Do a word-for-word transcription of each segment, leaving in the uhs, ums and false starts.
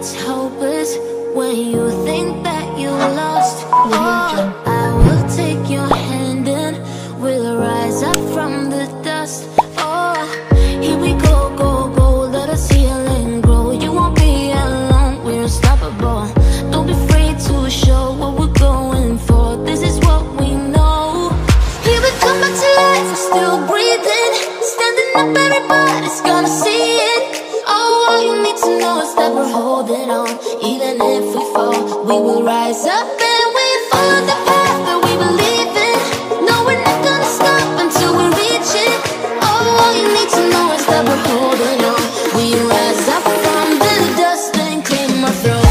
it's hopeless, when you think that you lost, oh, I will take your hand and we'll rise up from the dust. Oh, here we go, go, go, let us heal and grow. You won't be alone, we're unstoppable. Don't be afraid to show what we're going for. This is what we know. Here we come back to life, we're still breathing, standing up, everybody's gonna see it. Oh, all you need to know is that we're holding on. Even if we fall, we will rise up and we follow the path that we believe in. No, we're not gonna stop until we reach it. Oh, all you need to know is that we're holding on. We rise up from the dust and claim our throne.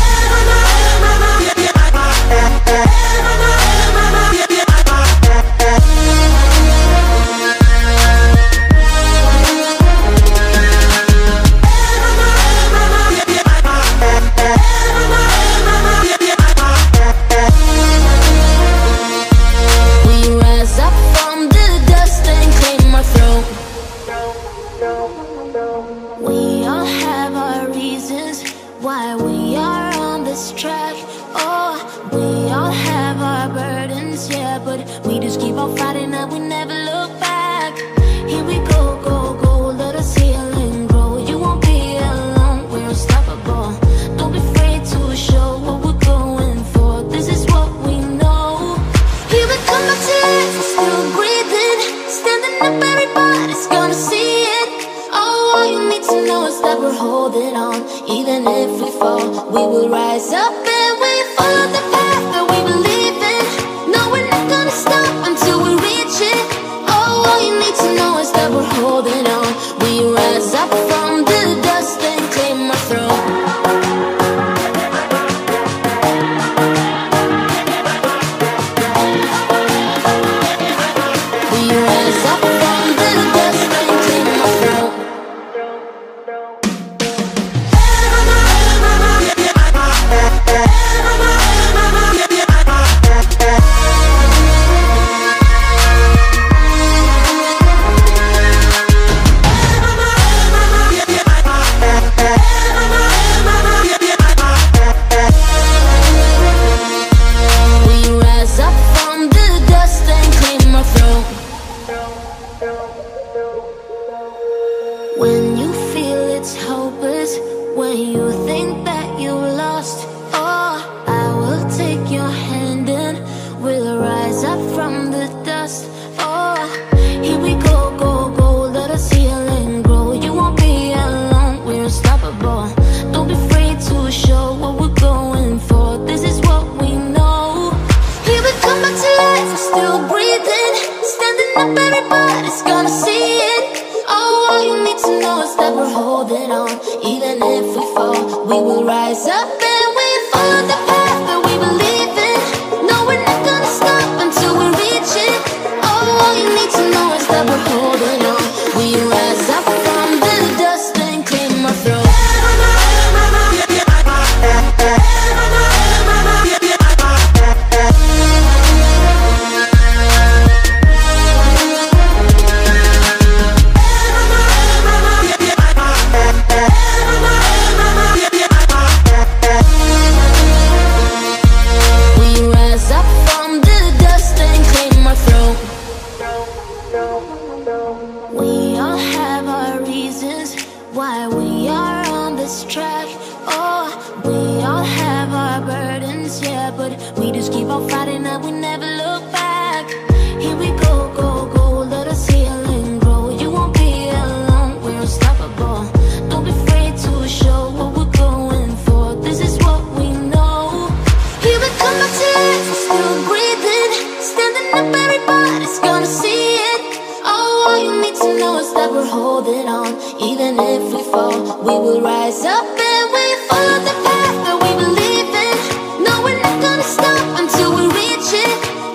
We all have our reasons why we are on this track. Oh, we all have our burdens, yeah, but we just keep on fighting and we never look back. Here we go, go, go, let us heal and grow. You won't be alone, we're unstoppable. Don't be afraid to show what we're going for. This is what we know. Here we come back to life, we're still breathing, standing up, everybody's gonna see it. Oh, all you need to know is that we're holding on. Even if we fall, we will rise up and we follow the path that we believe in. No, we're not gonna stop until we reach it. Oh, all you need to know is that we're holding on. We rise up from the dust and claim our throne. We rise up from the dust and claim our throne. When you feel it's hopeless, when you think that you lost, oh, I will take your hand and we'll rise up from the dust. Oh, here we go, go, go, let us heal and grow. You won't be alone, we're unstoppable. Don't be afraid to show what we're going for. This is what we know. Here we come back to life, we're still breathing, standing up, everybody's gonna see it. Oh, all you need to know is that we're holding on. Even if we fall, we will rise up and we follow the path that we believe in. No, we're not gonna stop until we reach it. Oh, all you need to know is that we're holding on. We rise up from the dust and claim our throne. We all have our reasons why we are on this track. Oh, we all have our burdens, yeah, but we just keep on fighting and we never look back. Here we go, go, go, let us heal and grow. You won't be alone, we're unstoppable. Don't be afraid to show what we're going for. This is what we know. Here we come back to life, we're still breathing, standing up, everybody's gonna see it. Oh, all you need to know is that we're holding on. Even if we fall, we will rise up and we follow the path that we believe in. No, we're not gonna stop until we reach it.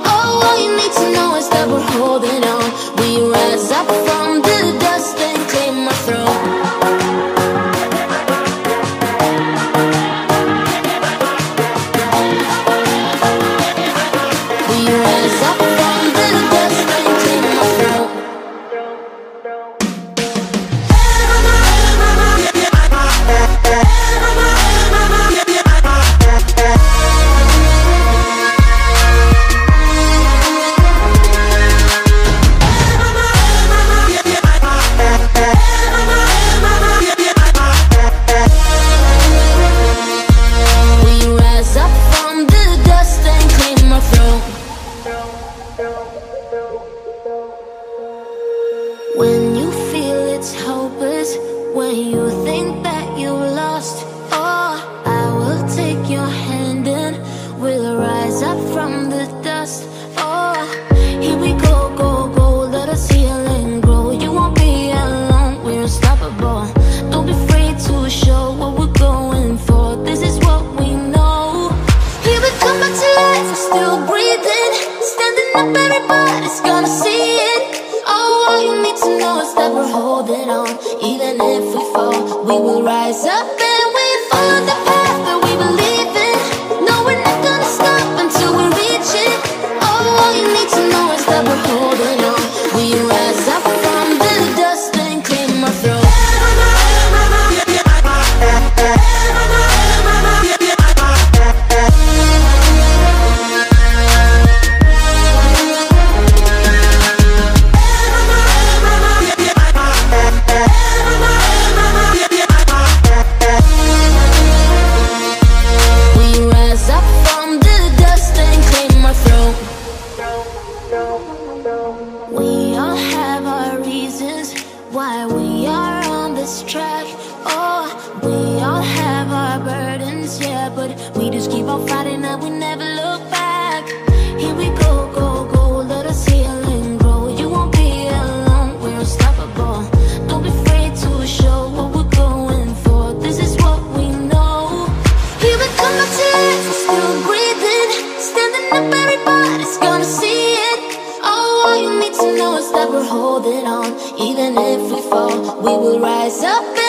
yeah, but we just keep on fighting and we never look back. Here we go, go, go, let us heal and grow. You won't be alone, we're unstoppable. Don't be afraid to show what we're going for. This is what we know. Here we come, my tears, we're still breathing. Standing up, everybody's gonna see it. Oh, all you need to know is that we're holding on. Even if we fall, we will rise up.